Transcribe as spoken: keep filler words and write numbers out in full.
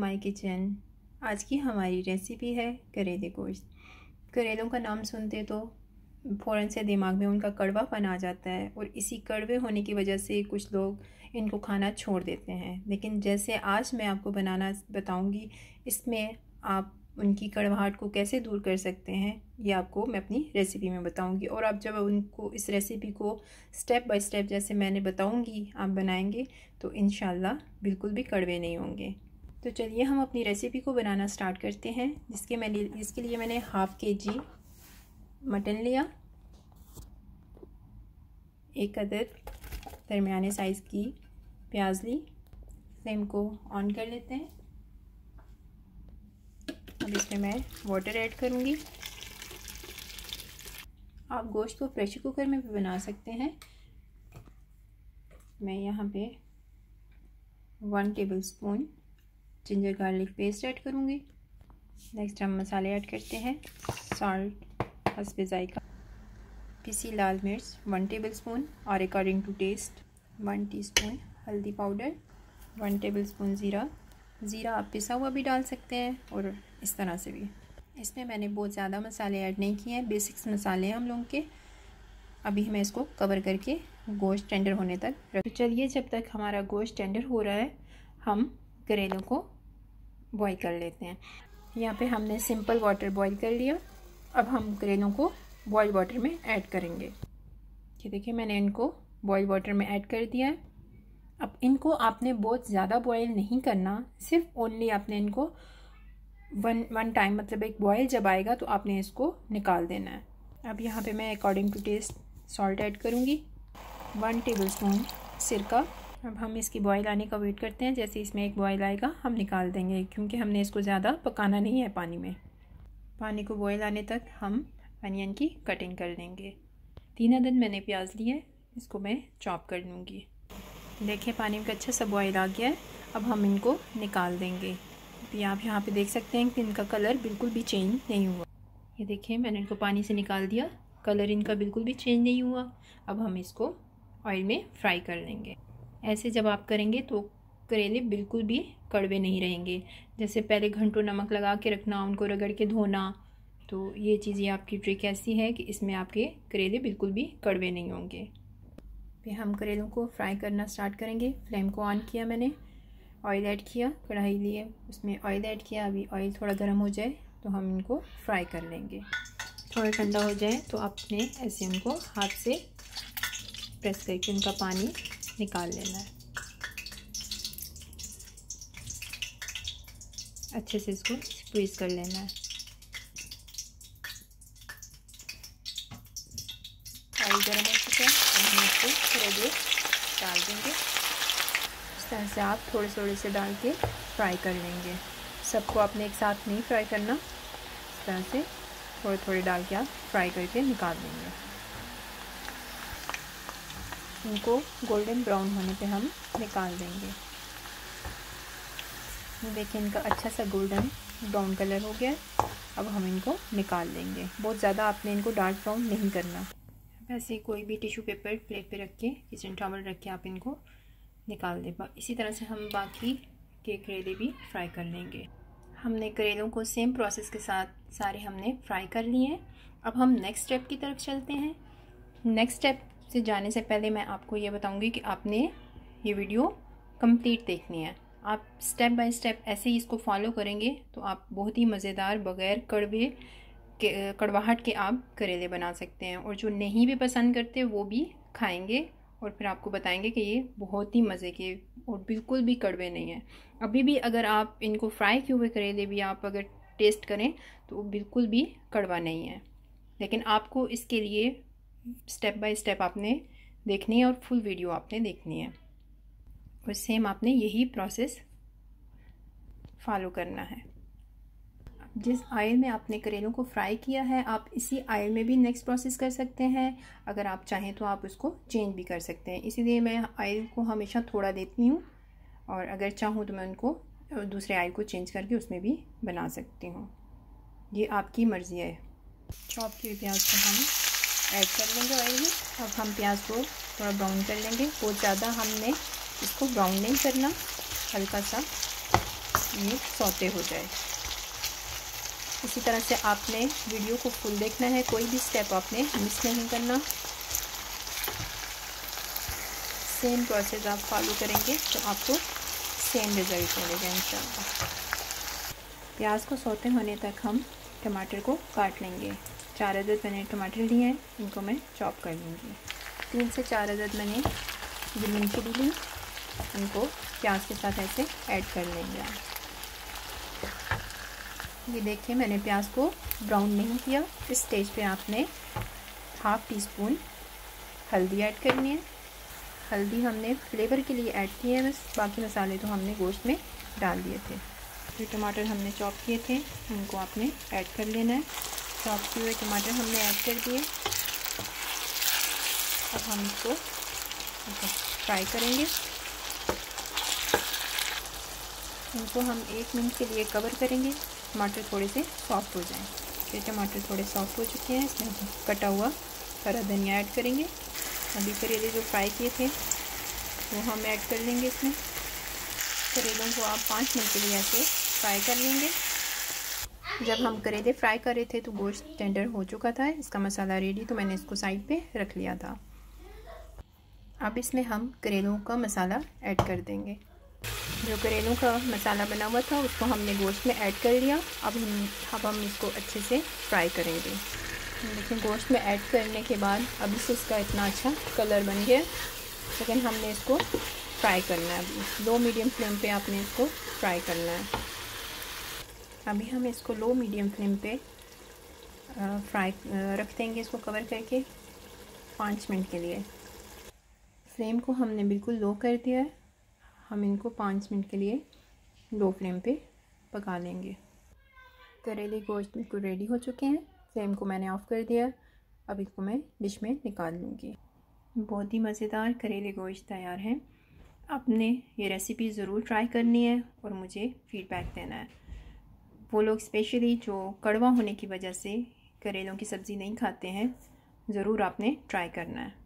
My kitchen. आज की हमारी रेसिपी है करेले गोश्त। करेलों का नाम सुनते तो फ़ौरन से दिमाग में उनका कड़वापन आ जाता है और इसी कड़वे होने की वजह से कुछ लोग इनको खाना छोड़ देते हैं। लेकिन जैसे आज मैं आपको बनाना बताऊंगी, इसमें आप उनकी कड़वाहट को कैसे दूर कर सकते हैं, ये आपको मैं अपनी रेसिपी में बताऊंगी। और आप जब उनको इस रेसिपी को स्टेप बाय स्टेप जैसे मैंने बताऊंगी आप बनाएंगे तो इंशाल्लाह बिल्कुल भी कड़वे नहीं होंगे। तो चलिए हम अपनी रेसिपी को बनाना स्टार्ट करते हैं। जिसके मैं इसके लिए मैंने हाफ़ के जी मटन लिया, एक अदद दरमियाने साइज़ की प्याज ली। फ्लेम को ऑन कर लेते हैं। अब इसमें मैं वाटर ऐड करूँगी। आप गोश्त को प्रेशर कुकर में भी बना सकते हैं। मैं यहाँ पे one tablespoon ginger garlic paste add करूँगी। नेक्स्ट हम मसाले ऐड करते हैं। सॉल्ट हस्बे जायका, पिसी लाल मिर्च वन टेबल स्पून और according to taste one teaspoon हल्दी पाउडर, वन टेबल स्पून ज़ीरा। ज़ीरा आप पिसा हुआ भी डाल सकते हैं और इस तरह से भी। इसमें मैंने बहुत ज़्यादा मसाले ऐड नहीं किए हैं, बेसिक्स मसाले हैं हम लोगों के। अभी मैं इसको कवर करके गोश्त टेंडर होने तक रख। तो चलिए जब तक हमारा गोश्त टेंडर हो रहा है हम करेलों को बॉईल कर लेते हैं। यहाँ पे हमने सिंपल वाटर बॉईल कर लिया। अब हम करेलों को बॉईल वाटर में ऐड करेंगे। ये देखिए मैंने इनको बॉईल वाटर में ऐड कर दिया है। अब इनको आपने बहुत ज़्यादा बॉईल नहीं करना, सिर्फ ओनली आपने इनको वन वन टाइम मतलब एक बॉईल जब आएगा तो आपने इसको निकाल देना है। अब यहाँ पे मैं according to taste salt add करूँगी, वन टेबल स्पून सिरका। अब हम इसकी बॉईल आने का वेट करते हैं। जैसे इसमें एक बॉईल आएगा हम निकाल देंगे, क्योंकि हमने इसको ज़्यादा पकाना नहीं है पानी में। पानी को बॉईल आने तक हम अनियन की कटिंग कर लेंगे। तीन अदद मैंने प्याज लिए, इसको मैं चॉप कर लूँगी। देखिए पानी में अच्छा सा बॉईल आ गया है। अब हम इनको निकाल देंगे। अभी आप यहाँ पे देख सकते हैं कि इनका कलर बिल्कुल भी चेंज नहीं हुआ। ये देखिए मैंने इनको पानी से निकाल दिया, कलर इनका बिल्कुल भी चेंज नहीं हुआ। अब हम इसको ऑयल में फ्राई कर लेंगे। ऐसे जब आप करेंगे तो करेले बिल्कुल भी कड़वे नहीं रहेंगे। जैसे पहले घंटों नमक लगा के रखना, उनको रगड़ के धोना, तो ये चीज़ें आपकी ट्रिक ऐसी है कि इसमें आपके करेले बिल्कुल भी कड़वे नहीं होंगे। फिर हम करेलों को फ्राई करना स्टार्ट करेंगे। फ्लेम को ऑन किया मैंने, ऑयल ऐड किया, कढ़ाई लिए उसमें ऑयल ऐड किया। अभी ऑयल थोड़ा गर्म हो जाए तो हम इनको फ्राई कर लेंगे। थोड़ा ठंडा हो जाए तो आपने ऐसे उनको हाथ से प्रेस करके उनका पानी निकाल लेना है। अच्छे से इसको स्क्वीज़ कर लेना है। ऑयल गर्म हो चुका है, हम इसको थोड़ा देर डाल देंगे। इस तरह से आप थोड़े थोड़े से डाल के फ्राई कर लेंगे। सबको आपने एक साथ नहीं फ्राई करना, इस तरह से थोड़े थोड़े डाल के आप फ्राई करके निकाल देंगे। इनको गोल्डन ब्राउन होने पे हम निकाल देंगे। देखिए इनका अच्छा सा गोल्डन ब्राउन कलर हो गया है। अब हम इनको निकाल लेंगे। बहुत ज़्यादा आपने इनको डार्क ब्राउन नहीं करना। वैसे कोई भी टिश्यू पेपर प्लेट पे रख के, किचन टॉवल रख के आप इनको निकाल दें। इसी तरह से हम बाकी के करेले भी फ्राई कर लेंगे। हमने करेलों को सेम प्रोसेस के साथ सारे हमने फ्राई कर लिए हैं। अब हम नेक्स्ट स्टेप की तरफ चलते हैं। नेक्स्ट स्टेप से जाने से पहले मैं आपको ये बताऊंगी कि आपने ये वीडियो कंप्लीट देखनी है। आप स्टेप बाय स्टेप ऐसे ही इसको फॉलो करेंगे तो आप बहुत ही मज़ेदार बग़ैर कड़वे के कड़वाहट के आप करेले बना सकते हैं। और जो नहीं भी पसंद करते वो भी खाएंगे और फिर आपको बताएंगे कि ये बहुत ही मज़े के और बिल्कुल भी कड़वे नहीं हैं। अभी भी अगर आप इनको फ्राई किए हुए करेले भी आप अगर टेस्ट करें तो बिल्कुल भी कड़वा नहीं है। लेकिन आपको इसके लिए स्टेप बाय स्टेप आपने देखनी है और फुल वीडियो आपने देखनी है और सेम आपने यही प्रोसेस फॉलो करना है। जिस ऑयल में आपने करेलों को फ्राई किया है आप इसी ऑयल में भी नेक्स्ट प्रोसेस कर सकते हैं। अगर आप चाहें तो आप उसको चेंज भी कर सकते हैं। इसीलिए मैं ऑयल को हमेशा थोड़ा देती हूँ और अगर चाहूँ तो मैं उनको दूसरे ऑयल को चेंज करके उसमें भी बना सकती हूँ। ये आपकी मर्ज़ी है। चॉप किए प्याज को हम ऐड कर लेंगे ऑयल में। अब हम प्याज को थोड़ा ब्राउन कर लेंगे। बहुत ज़्यादा हमने इसको ब्राउन नहीं करना, हल्का सा ये सौते हो जाए। इसी तरह से आपने वीडियो को फुल देखना है, कोई भी स्टेप आपने मिस नहीं करना। सेम प्रोसेस आप फॉलो करेंगे तो आपको सेम रिज़ल्ट मिलेगा इंशाल्लाह। प्याज को सौते होने तक हम टमाटर को काट लेंगे। चार अदद मैंने टमाटर लिए हैं, इनको मैं चॉप कर लूँगी। तीन से चार अदद मैंने ग्रीन चिली ली, इनको प्याज के साथ ऐसे ऐड कर लेंगे। ये देखिए मैंने प्याज को ब्राउन नहीं किया। इस स्टेज पे आपने हाफ़ टी स्पून हल्दी ऐड करनी है। हल्दी हमने फ्लेवर के लिए ऐड की है बस, बाकी मसाले तो हमने गोश्त में डाल दिए थे। जो टमाटर हमने चॉप किए थे उनको आपने ऐड कर लेना है। चॉप किए हुए टमाटर हमने ऐड कर दिए। अब हम इसको फ्राई करेंगे। इनको हम एक मिनट के लिए कवर करेंगे, टमाटर थोड़े से सॉफ्ट हो जाएं। फिर टमाटर थोड़े सॉफ्ट हो चुके हैं, इसमें हम कटा हुआ हरा धनिया ऐड करेंगे। अभी करेले जो फ्राई किए थे वो हम ऐड कर लेंगे इसमें। करेलों को आप पाँच मिनट के लिए ऐसे फ्राई कर लेंगे। जब हम करेले फ्राई कर रहे थे तो गोश्त टेंडर हो चुका था। इसका मसाला रेडी, तो मैंने इसको साइड पे रख लिया था। अब इसमें हम करेलों का मसाला ऐड कर देंगे। जो करेलों का मसाला बना हुआ था उसको हमने गोश्त में ऐड कर लिया। अब हम अब हम इसको अच्छे से फ्राई करेंगे। लेकिन गोश्त में ऐड करने के बाद अभी से इसका इतना अच्छा कलर बन गया, लेकिन हमने इसको फ्राई करना है। अभी लो मीडियम फ्लेम पे आपने इसको फ्राई करना है। अभी हम इसको लो मीडियम फ्लेम पे फ्राई रख देंगे, इसको कवर करके पाँच मिनट के लिए। फ्लेम को हमने बिल्कुल लो कर दिया है। हम इनको पाँच मिनट के लिए लो फ्लेम पे पका लेंगे। करेले गोश्त बिल्कुल रेडी हो चुके हैं। फ्लेम को मैंने ऑफ़ कर दिया। अब इसको मैं डिश में निकाल लूँगी। बहुत ही मज़ेदार करेले गोश्त तैयार हैं। आपने ये रेसिपी ज़रूर ट्राई करनी है और मुझे फ़ीडबैक देना है। वो लोग स्पेशली जो कड़वा होने की वजह से करेलों की सब्ज़ी नहीं खाते हैं, ज़रूर आपने ट्राई करना है।